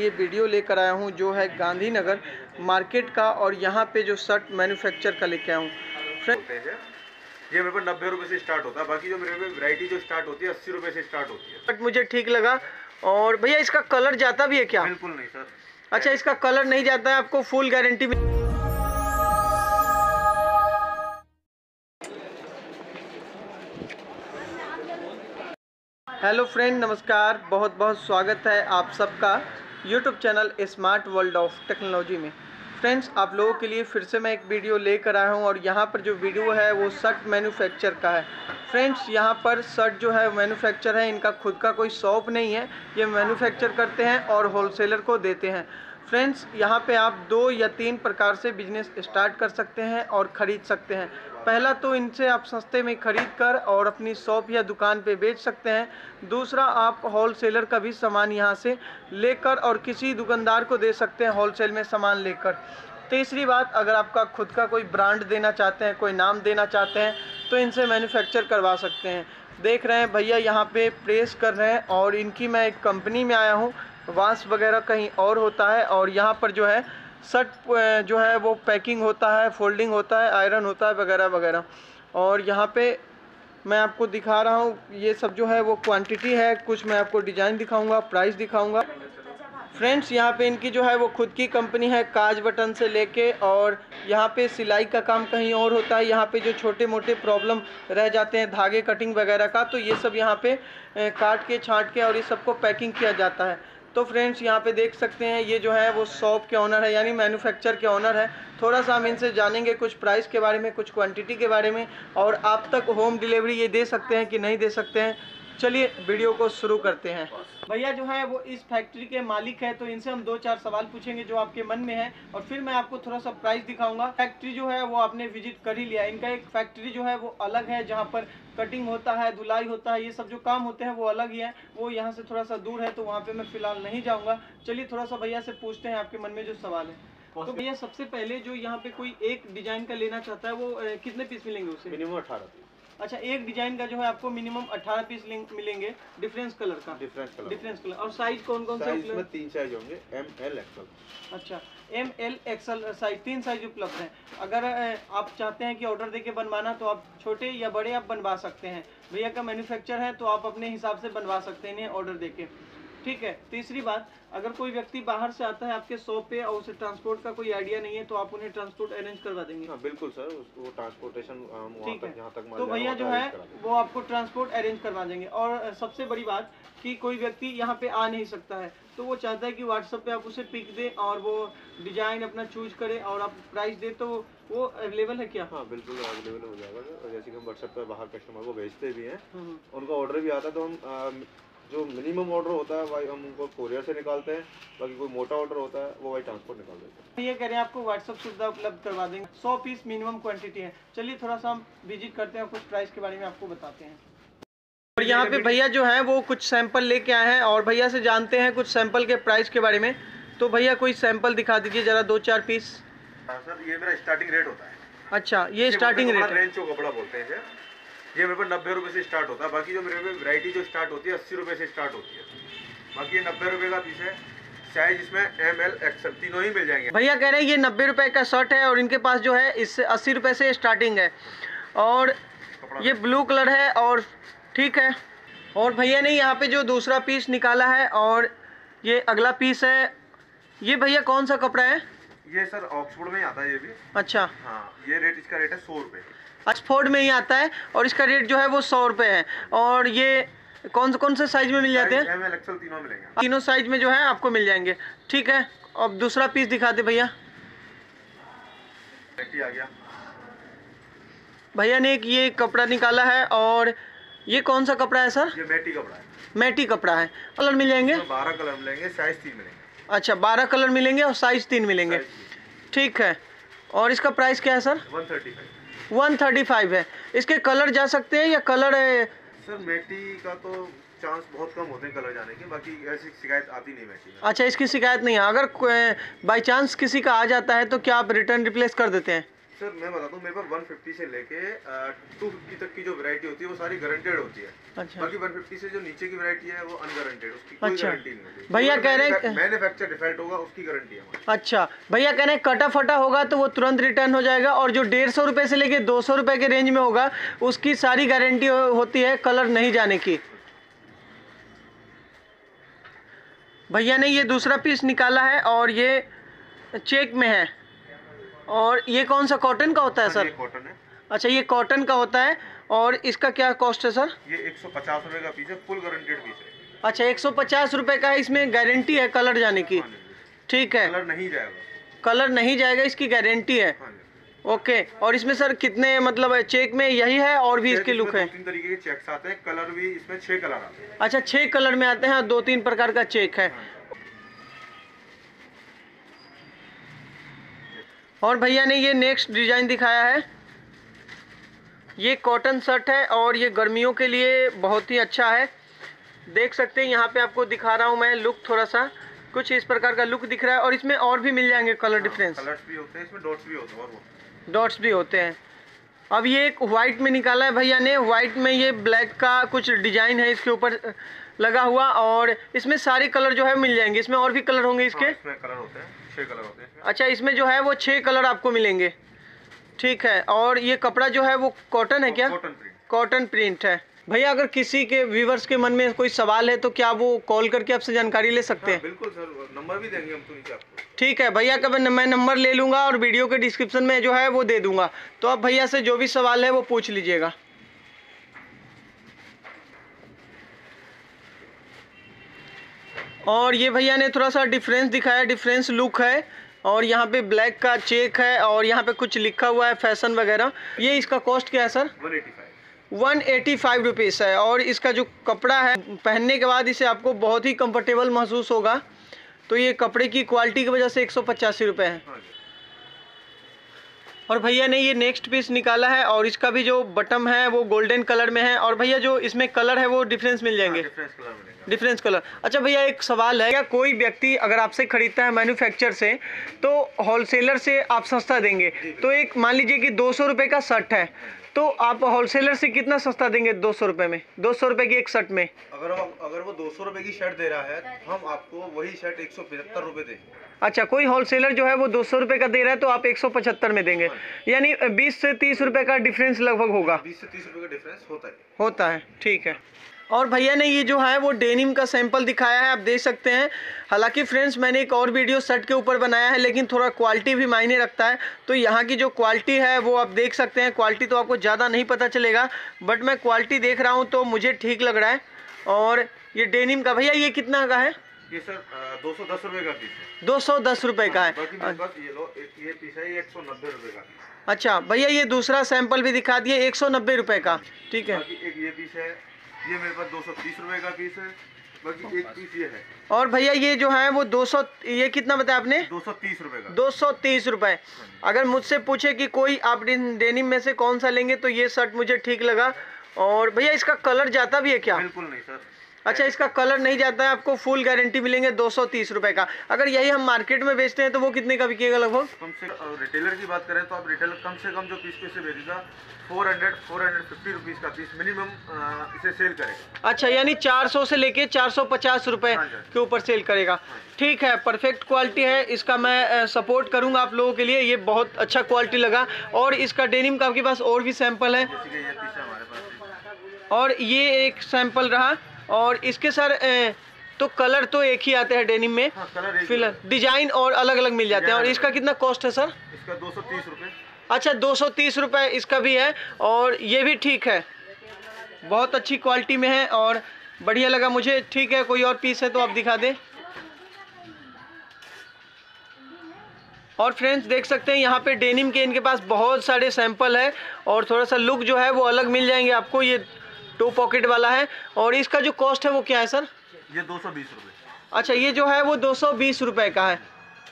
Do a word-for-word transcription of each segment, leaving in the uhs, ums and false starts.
लिए वीडियो लेकर आया हूं जो है गांधीनगर मार्केट का, और यहां पे जो शर्ट मैन्युफैक्चर का लेके आया हूं। ये मेरे पर नब्बे रुपए से स्टार्ट होता है, बाकी जो मेरे पे वैरायटी जो स्टार्ट होती है अस्सी रुपए से स्टार्ट होती है। बट मुझे ठीक लगा। और भैया इसका कलर जाता भी है क्या? बिल्कुल नहीं सर। अच्छा, इसका कलर नहीं जाता है, आपको फुल गारंटी भी। हेलो फ्रेंड, नमस्कार, बहुत बहुत स्वागत है आप सबका YouTube channel smart world of technology में। फ्रेंड्स, आप लोगों के लिए फिर से मैं एक वीडियो लेकर आया हूं, और यहां पर जो वीडियो है वो शर्ट मैन्युफैक्चर का है। फ्रेंड्स, यहां पर शर्ट जो है मैन्युफैक्चर है, इनका खुद का कोई शॉप नहीं है, ये मैन्युफैक्चर करते हैं और होलसेलर को देते हैं। फ्रेंड्स, यहाँ पे आप दो या तीन प्रकार से बिजनेस स्टार्ट कर सकते हैं और ख़रीद सकते हैं। पहला तो इनसे आप सस्ते में खरीद कर और अपनी शॉप या दुकान पे बेच सकते हैं। दूसरा, आप होलसेलर का भी सामान यहाँ से लेकर और किसी दुकानदार को दे सकते हैं होलसेल में सामान लेकर। तीसरी बात, अगर आपका खुद का कोई ब्रांड देना चाहते हैं, कोई नाम देना चाहते हैं, तो इनसे मैन्युफैक्चर करवा सकते हैं। देख रहे हैं भैया यहाँ पे प्रेस कर रहे हैं, और इनकी मैं एक कंपनी में आया हूँ। वाश वगैरह कहीं और होता है, और यहाँ पर जो है शर्ट जो है वो पैकिंग होता है, फोल्डिंग होता है, आयरन होता है वगैरह वगैरह। और यहाँ पे मैं आपको दिखा रहा हूँ, ये सब जो है वो क्वांटिटी है। कुछ मैं आपको डिज़ाइन दिखाऊंगा, प्राइस दिखाऊंगा। फ्रेंड्स, यहाँ पे इनकी जो है वो खुद की कंपनी है, काज बटन से लेके, और यहाँ पे सिलाई का काम कहीं और होता है। यहाँ पे जो छोटे मोटे प्रॉब्लम रह जाते हैं धागे कटिंग वगैरह का, तो ये सब यहाँ पे काट के छांट के और ये सबको पैकिंग किया जाता है। तो फ्रेंड्स, यहाँ पे देख सकते हैं ये जो है वो शॉप के ऑनर है, यानी मैन्युफैक्चर के ऑनर है। थोड़ा सा हम इनसे जानेंगे कुछ प्राइस के बारे में, कुछ क्वांटिटी के बारे में, और आप तक होम डिलीवरी ये दे सकते हैं कि नहीं दे सकते हैं। चलिए वीडियो को शुरू करते हैं। भैया जो है वो इस फैक्ट्री के मालिक है, तो इनसे हम दो चार सवाल पूछेंगे जो आपके मन में है, और फिर मैं आपको थोड़ा सा प्राइस दिखाऊंगा। फैक्ट्री जो है वो आपने विजिट कर ही लिया। इनका एक फैक्ट्री जो है वो अलग है, जहाँ पर कटिंग होता है, धुलाई होता है, ये सब जो काम होते हैं वो अलग ही है। वो यहाँ से थोड़ा सा दूर है, तो वहाँ पे मैं फिलहाल नहीं जाऊँगा। चलिए थोड़ा सा भैया से पूछते हैं आपके मन में जो सवाल है। तो भैया सबसे पहले जो यहाँ पे कोई एक डिजाइन का लेना चाहता है, वो कितने पीस मिलेंगे उसे? मिनिमम अठारह पीस। अच्छा, एक डिजाइन का जो है आपको मिनिमम अठारह पीस मिलेंगे, डिफरेंस कलर का। Difference colour difference colour. और साइज कौन कौन सा? इसमें तीन साइज होंगे, एम एल एक्सएल। अच्छा, एम एल एक्सएल साइज, तीन साइज उपलब्ध हैं। अगर आप चाहते हैं कि ऑर्डर देके बनवाना, तो आप छोटे या बड़े आप बनवा सकते हैं। भैया का मैन्युफैक्चर है, तो आप अपने हिसाब से बनवा सकते हैं इन्हें ऑर्डर देके। ठीक है। तीसरी बात, अगर कोई व्यक्ति बाहर से आता है आपके शॉप पे और उसे ट्रांसपोर्ट का कोई आइडिया नहीं है, तो आप उन्हें ट्रांसपोर्ट अरेंज करवा देंगे? हाँ बिल्कुल सर, वो ट्रांसपोर्टेशन वहाँ तक जहाँ तक तो भैया जो है वो आपको ट्रांसपोर्ट अरेंज करवा देंगे। और सबसे बड़ी बात कि कोई व्यक्ति यहाँ पे आ नहीं सकता है, तो वो चाहता है कि व्हाट्सएप पे आप उसे पिक दे और वो डिजाइन अपना चूज करे और आप प्राइस दे, तो वो अवेलेबल है क्या? हाँ बिल्कुल अवेलेबल हो जाएगा। जैसे कि हम व्हाट्सएप पे बाहर कस्टमर को भेजते भी हैं, उनका ऑर्डर भी आता है, तो हम जो मिनिमम ऑर्डर होता है भाई हम उनको कोरियर से निकालते हैं, बाकी कोई मोटा ऑर्डर होता है वो भाई ट्रांसपोर्ट निकाल देते हैं। ये कह रहे हैं आपको व्हाट्सएप सुविधा उपलब्ध करवा देंगे। सौ पीस मिनिमम क्वांटिटी है। चलिए थोड़ा सा हम विजिट करते हैं, कुछ प्राइस के बारे में आपको बताते हैं। और यहाँ पे भैया जो है वो कुछ सैंपल लेके आए हैं, और भैया से जानते हैं कुछ सैंपल के प्राइस के बारे में। तो भैया कोई सैंपल दिखा दीजिए जरा, दो चार पीस। सर ये मेरा स्टार्टिंग रेट होता है। अच्छा, ये स्टार्टिंग रेट है। रेंज कपड़ा बोलते हैं, ये मेरे पर नब्बे रुपए से स्टार्ट होता है, बाकी जो मेरे पे वैरायटी जो स्टार्ट होती है अस्सी रुपए से स्टार्ट होती है। बाकी ये नब्बे रुपए का पीस है। साइज इसमें एम एल एक्सएल तीनों ही मिल जाएंगे। भैया कह रहे हैं ये नब्बे रुपए का शर्ट है, और इनके पास जो है इससे अस्सी रुपए से स्टार्टिंग है, और ये ब्लू कलर है। और ठीक है। और भैया ने यहाँ पे जो दूसरा पीस निकाला है, और ये अगला पीस है। ये भैया कौन सा कपड़ा है? ये सर ऑक्सफोर्ड में ही आता है ये भी। अच्छा। हाँ, ये रेट, इसका रेट है सौ रुपये। ऑक्सफोर्ड में ही आता है, और इसका रेट जो है वो सौ रुपये है। और ये कौन से कौन से साइज में मिल जाते हैं? एम एल एक्सएल तीनों मिलेंगे। तीनों साइज में जो है आपको मिल जाएंगे। ठीक है। अब दूसरा पीस दिखा दे भैया। आ गया। भैया ने एक ये कपड़ा निकाला है, और ये कौन सा कपड़ा है सर? ये मैटी कपड़ा है। मैटी कपड़ा है। कलर मिल जाएंगे? बारह कलर मिलेंगे, साइज तीन मिलेंगे। अच्छा, बारह कलर मिलेंगे और साइज तीन मिलेंगे। ठीक है। और इसका प्राइस क्या है sir? One thirty five. One thirty five है। इसके कलर जा सकते हैं या कलर है? सर मैटी का तो चांस बहुत कम होते हैं कलर जाने के, बाकी ऐसी शिकायत आती नहीं मैटी में। अच्छा, इसकी शिकायत नहीं है। अगर बाई चांस किसी का आ जाता है, तो क्या आप रिटर्न रिप्लेस कर देते हैं? सर मैं बताता हूँ, मेरे पास वन फिफ्टी से लेके टू फिफ्टी तक की जो वैरायटी होती है वो सारी गारंटेड होती है। अच्छा। बाकी वन फिफ्टी से जो नीचे की वैरायटी है वो अनगारंटेड, उसकी कोई अच्छा। गारंटी नहीं होती। भैया कह रहे हैं मैन्युफैक्चर डिफेक्ट होगा उसकी गारंटी है हमारी। अच्छा, भैया कह रहे हैं कटा फटा होगा तो वो तुरंत रिटर्न हो जाएगा, और जो डेढ़ सौ रुपये से लेके दो सौ रुपये के रेंज में होगा उसकी सारी गारंटी होती है कलर नहीं जाने की। भैया ने ये दूसरा पीस निकाला है और ये चेक में है, और ये कौन सा कॉटन का होता है सर? ये कॉटन है। अच्छा, ये कॉटन का होता है, और इसका क्या कॉस्ट है सर? ये एक सौ पचास रुपए का पीस है, फुल गारंटेड पीस है। अच्छा, एक सौ पचास रुपये का है, इसमें गारंटी है कलर जाने की? ठीक है, कलर नहीं जाएगा, कलर नहीं जाएगा, इसकी गारंटी है। ओके, और इसमें सर कितने मतलब चेक में यही है और भी इसके लुक है? दो तीन तरीके के चेक्स आते हैं, कलर भी इसमें छह कलर आते हैं। अच्छा, छह कलर में आते हैं, दो तीन प्रकार का चेक है। और भैया ने ये नेक्स्ट डिजाइन दिखाया है, ये कॉटन शर्ट है और ये गर्मियों के लिए बहुत ही अच्छा है। देख सकते हैं यहाँ पे आपको दिखा रहा हूँ मैं लुक, थोड़ा सा कुछ इस प्रकार का लुक दिख रहा है, और इसमें और भी मिल जाएंगे कलर डिफरेंस। कलर्स भी होते हैं इसमें, डॉट्स भी होते हैं, और वो डॉट्स भी होते हैं। अब ये एक वाइट में निकाला है भैया ने, वाइट में ये ब्लैक का कुछ डिजाइन है इसके ऊपर लगा हुआ, और इसमें सारे कलर जो है मिल जाएंगे। इसमें और भी कलर होंगे इसके? हाँ, इसमें कलर होते हैं, छह कलर होते हैं इसमें। अच्छा, इसमें जो है वो छह कलर आपको मिलेंगे। ठीक है, और ये कपड़ा जो है वो कॉटन है क्या? Cotton print. कॉटन प्रिंट है। भैया अगर किसी के व्यूवर्स के मन में कोई सवाल है तो क्या वो कॉल करके आपसे जानकारी ले सकते हैं? हाँ, बिल्कुल सर, नंबर भी देंगे हम तो नीचे आपको। ठीक है भैया का मैं नंबर ले लूँगा और वीडियो के डिस्क्रिप्शन में जो है वो दे दूँगा, तो आप भैया से जो भी सवाल है वो पूछ लीजिएगा। और ये भैया ने थोड़ा सा डिफरेंस दिखाया, डिफरेंस लुक है, और यहाँ पे ब्लैक का चेक है और यहाँ पे कुछ लिखा हुआ है फैशन वगैरह। ये इसका कॉस्ट क्या है sir? One eighty five. One eighty five rupees है, और इसका जो कपड़ा है पहनने के बाद इसे आपको बहुत ही कंफर्टेबल महसूस होगा। तो ये कपड़े की क्वालिटी की वजह से एक सौ पचासी रुपये है। और भैया ने ये नेक्स्ट पीस निकाला है, और इसका भी जो बटन है वो गोल्डन कलर में है, और भैया जो इसमें कलर है वो डिफरेंस मिल जाएंगे? डिफरेंस कलर मिलेगा। Difference colour. अच्छा भैया एक सवाल है, क्या कोई व्यक्ति अगर आपसे खरीदता है मैन्युफैक्चर से तो होलसेलर से आप सस्ता देंगे? तो एक मान लीजिए कि दो सौ रुपये का शर्ट है, तो आप होलसेलर से कितना सस्ता देंगे? दो सौ रुपये में, दो सौ रुपये की एक शर्ट में? अगर वो अगर वो दो सौ रुपये की शर्ट दे रहा है तो हम आपको वही शर्ट एक सौ पचहत्तर रुपये देंगे। अच्छा, कोई होलसेलर जो है वो दो सौ रुपये का दे रहा है तो आप एक सौ पचहत्तर में देंगे, यानी बीस से तीस रुपये का डिफरेंस लगभग होगा? बीस से तीस रुपये का डिफरेंस होता है। होता है, ठीक है। और भैया ने ये जो है वो डेनिम का सैंपल दिखाया है, आप देख सकते हैं। हालांकि फ्रेंड्स मैंने एक और वीडियो शर्ट के ऊपर बनाया है, लेकिन थोड़ा क्वालिटी भी मायने रखता है, तो यहाँ की जो क्वालिटी है वो आप देख सकते हैं। क्वालिटी तो आपको ज़्यादा नहीं पता चलेगा, बट मैं क्वालिटी देख रहा हूँ तो मुझे ठीक लग रहा है। और ये डेनिम का भैया ये कितना का है? ये सर दो सौ दस रुपये का पीस है। दो सौ दस रुपये का है। बाकी मेरे पास ये लो, ये पीस है, ये एक सौ नब्बे रुपये का पीस। अच्छा भैया ये दूसरा सैंपल भी दिखा दिए, एक सौ नब्बे रुपये का। ठीक है, बाकी एक ये पीस है, ये मेरे पास दो सौ तीस रुपये का पीस है। बाकी एक पीस ये है। और भैया ये जो है वो दो सौ, ये कितना बताया आपने? दो सौ तीस रुपये का। दो सौ तीस रुपये। अगर मुझसे पूछे कि कोई आप डेनिम में से कौन सा लेंगे तो ये शर्ट मुझे ठीक लगा। और भैया इसका कलर जाता भी है क्या? बिल्कुल नहीं सर। अच्छा, इसका कलर नहीं जाता है, आपको फुल गारंटी मिलेंगे दो सौ तीस रुपये का। अगर यही हम मार्केट में बेचते हैं तो वो कितने का बिकेगा लगभग? कम से रिटेलर की बात करें तो आप रिटेलर कम से कम जो पीस पे से बेचेगा four hundred four hundred fifty rupees का पीस मिनिमम इसे सेल करेगा। अच्छा, यानी चार सौ से लेके चार सौ पचास रुपये के ऊपर सेल करेगा। ठीक है, परफेक्ट क्वालिटी है, इसका मैं सपोर्ट करूंगा आप लोगों के लिए। ये बहुत अच्छा क्वालिटी लगा। और इसका डेनिम का आपके पास और भी सैंपल है? जैसे कि ये पीस है हमारे पास, और ये एक सैंपल रहा। और इसके सर तो कलर तो एक ही आते हैं डेनिम में? हाँ, कलर एक फिलहाल डिजाइन और अलग अलग मिल जाते हैं। और इसका कितना कॉस्ट है सर? इसका दो सौ तीस रुपये। अच्छा, दो सौ तीस रुपये इसका भी है, और ये भी ठीक है, बहुत अच्छी क्वालिटी में है और बढ़िया लगा मुझे। ठीक है, कोई और पीस है तो आप दिखा दें। और फ्रेंड्स देख सकते हैं यहाँ पे डेनिम के इनके पास बहुत सारे सैंपल है, और थोड़ा सा लुक जो है वो अलग मिल जाएंगे आपको। ये टू पॉकेट वाला है, और इसका जो कॉस्ट है वो क्या है सर? ये दो सौ बीस रुपये। अच्छा, ये जो है वो दो सौ बीस रुपये का है।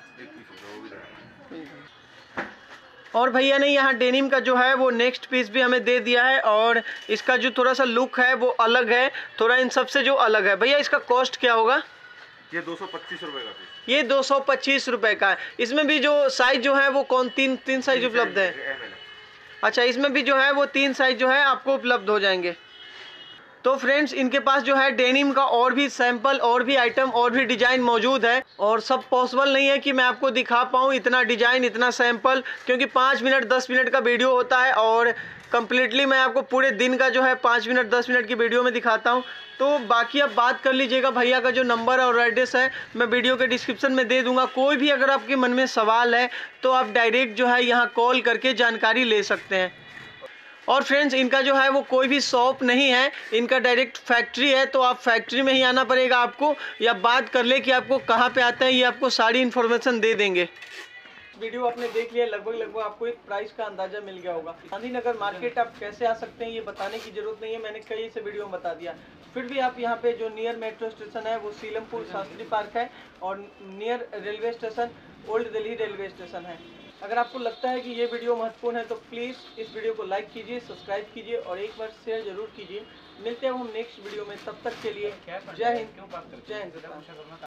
और भैया ने यहाँ डेनिम का जो है वो नेक्स्ट पीस भी हमें दे दिया है, और इसका जो थोड़ा सा लुक है वो अलग है, थोड़ा इन सब से जो अलग है। भैया इसका कॉस्ट क्या होगा? ये दो सौ पच्चीस रुपये का पीस। ये दो सौ पच्चीस रुपये का है। इसमें भी जो साइज जो है वो कौन तीन तीन साइज उपलब्ध है? अच्छा, इसमें भी जो है वो तीन साइज जो है आपको उपलब्ध हो जाएंगे। तो फ्रेंड्स, इनके पास जो है डेनिम का और भी सैंपल, और भी आइटम, और भी डिजाइन मौजूद है। और सब पॉसिबल नहीं है कि मैं आपको दिखा पाऊँ इतना डिजाइन, इतना सैंपल, क्योंकि पाँच मिनट दस मिनट का वीडियो होता है और कम्प्लीटली मैं आपको पूरे दिन का जो है पाँच मिनट दस मिनट की वीडियो में दिखाता हूँ। तो बाकी आप बात कर लीजिएगा। भैया का जो नंबर और एड्रेस है मैं वीडियो के डिस्क्रिप्शन में दे दूंगा। कोई भी अगर आपके मन में सवाल है तो आप डायरेक्ट जो है यहाँ कॉल करके जानकारी ले सकते हैं। और फ्रेंड्स, इनका जो है वो कोई भी शॉप नहीं है, इनका डायरेक्ट फैक्ट्री है। तो आप फैक्ट्री में ही आना पड़ेगा आपको, या बात कर ले कि आपको कहाँ पे आते हैं, ये आपको सारी इन्फॉर्मेशन दे देंगे। वीडियो आपने देख लिया, लगभग लगभग आपको एक प्राइस का अंदाजा मिल गया होगा। गांधीनगर मार्केट आप कैसे आ सकते हैं ये बताने की जरूरत नहीं है, मैंने कई से वीडियो में बता दिया। फिर भी आप यहाँ पे जो नियर मेट्रो स्टेशन है वो सीलमपुर शास्त्री पार्क है, और near railway station old Delhi railway station है। अगर आपको लगता है कि ये वीडियो महत्वपूर्ण है तो प्लीज़ इस वीडियो को लाइक कीजिए, सब्सक्राइब कीजिए और एक बार शेयर जरूर कीजिए। मिलते हैं हम नेक्स्ट वीडियो में, तब तक के लिए जय हिंद, जय हिंद।